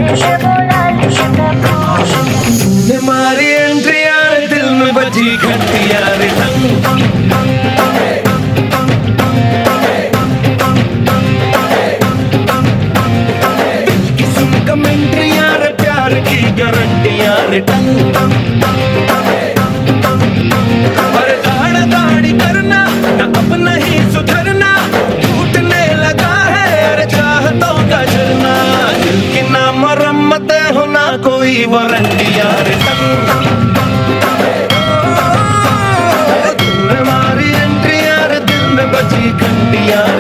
मारी एंट्री यार दिल में बजी घंटी यार कमेंट्री यार प्यार की गारंटी यार पर दाढ़ दाढ़ी करना ना अपना ही सुधरना टूटने लगा है यार चाहतों का झरना दिल की ना मरम्मत होना कोई वारंटी यार हमारी एंट्री यार दिल में बजी घंटी यार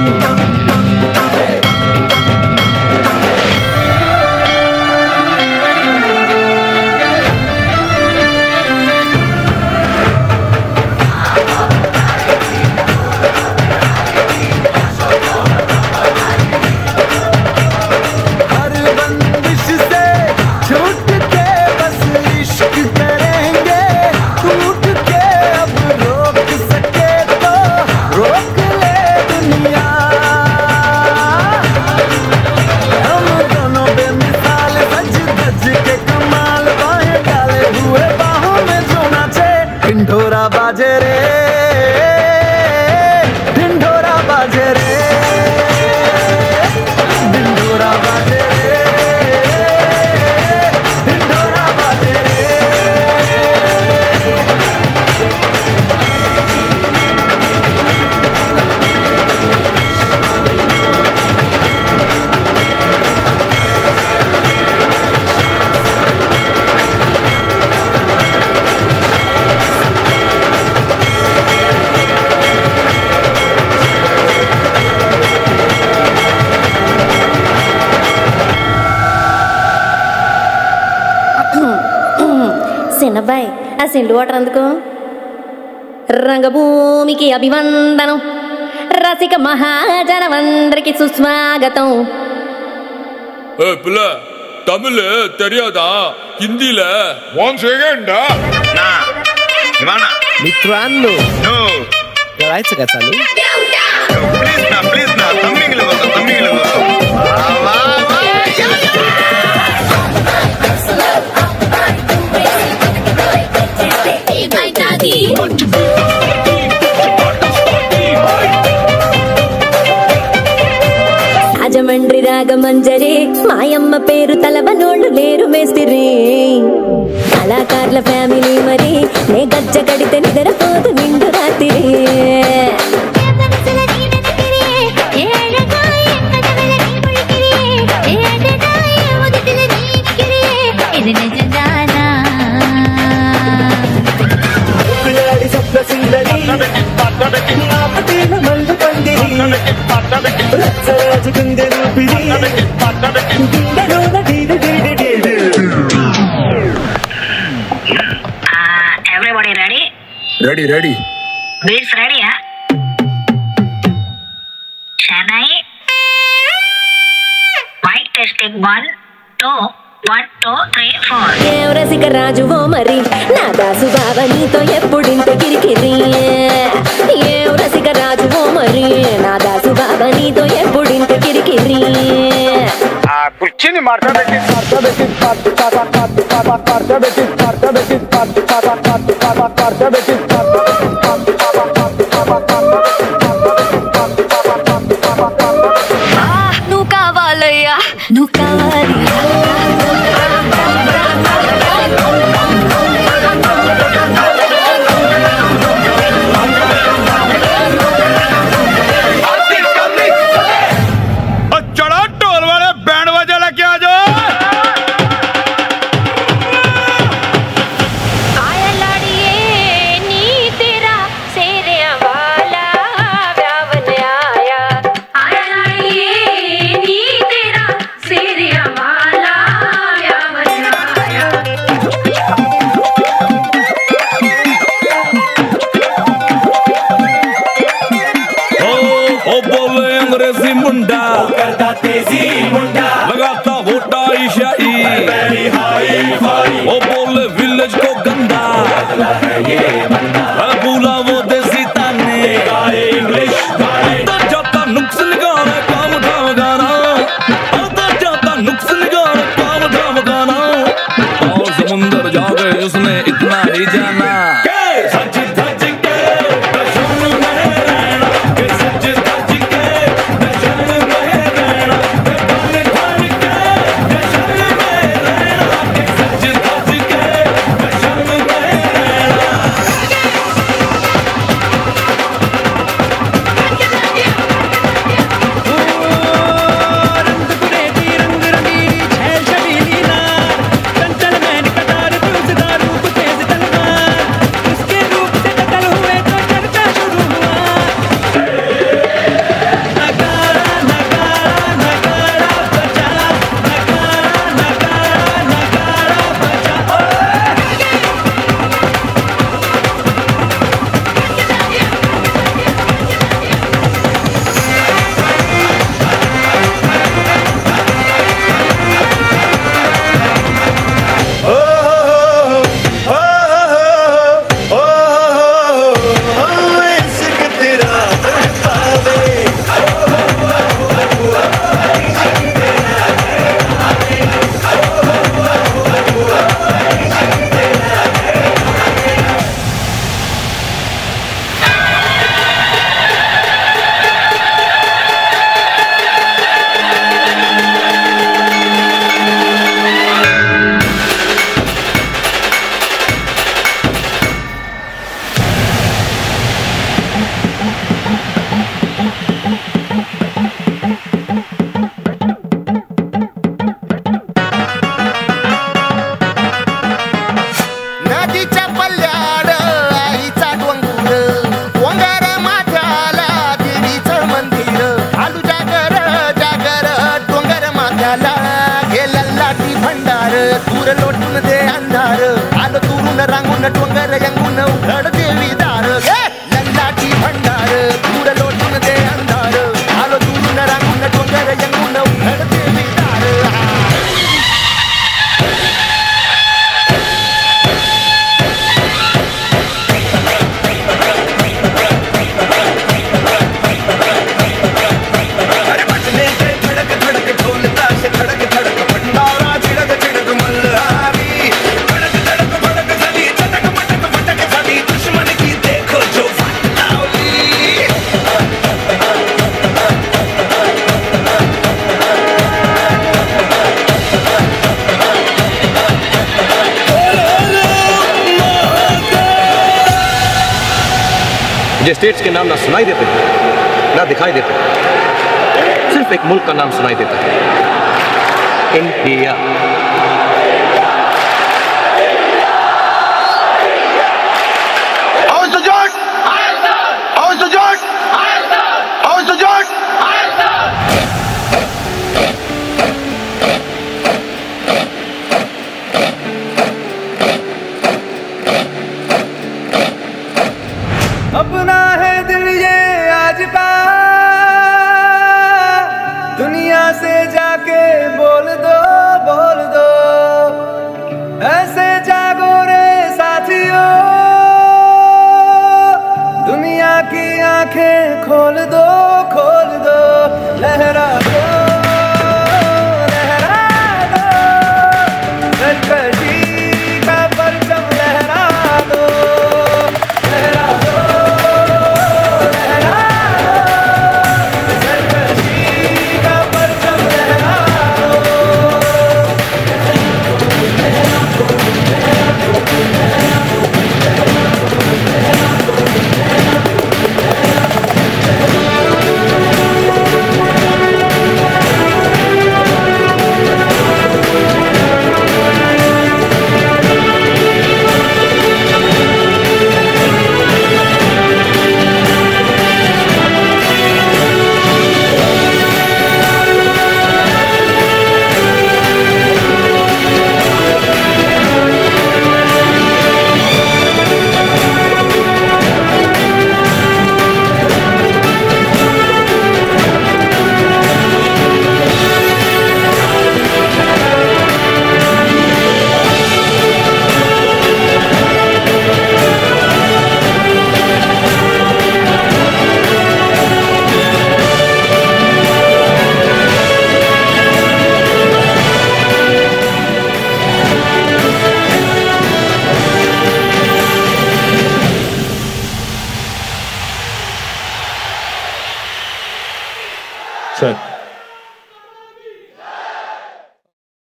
ढिंढोरा बाजे रे ढिंढोरा बाजे रे ढिंढोरा बाजे रे ढिंढोरा बाजे रे అబ్బాయి ఆ సెంటు వాటర్ అందుకో రంగభూమికి అభివందనం రసిక మహాజనమందరికి సుస్వాగతం பிள்ளை தமிழ் தெரியாதா हिंदीல One second. मित्रांनो करायचं का चालू प्लीज ना तमिळ రాజమండ్రి రాగమంజరి మాయమ్మ పేరు తలవనోళ్ళు లేరు మేస్తిరి కళాకారుల ఫ్యామిలీ మరి నే గజ్జ కడితే నిద్రపోదు నిండు రాత్రి Everybody ready? Ready. Beats ready, huh? Chennai. Mic testing 1, 2, 1, 2, 3, 4. ఏ రసిక రాజువో మరి నా దాసు బావ నీతో ఎప్పుడింత కిరికిరి ఏ రసిక రాజువో మరి నా దాసు బావ నీతో ఎప్పుడింత కిరికిరి కుర్చీని మార్చబెట్టి నువ్వు కావాలయ్యా నువ్వు కావాలి लगाता वोटा ईशाई वो बोले विलेज को गंदा भूला वो देसी ताने जाता नुक्स निकाल काम उठा गाना जाता नुक्स निकाल लोटून दे अंधार आलो दुरून रांगून डोंगर रंगून उघड देवी दार लल्लाची भंडार दूर लोटून दे अंधार आलो दुरून रांगून डोंगर रंगून उघड देवी दार मुझे स्टेट्स के नाम ना सुनाई देते ना दिखाई देते, सिर्फ एक मुल्क का नाम सुनाई देता है, इंडिया। अपना है दिल ये आज का, दुनिया से जाके बोल दो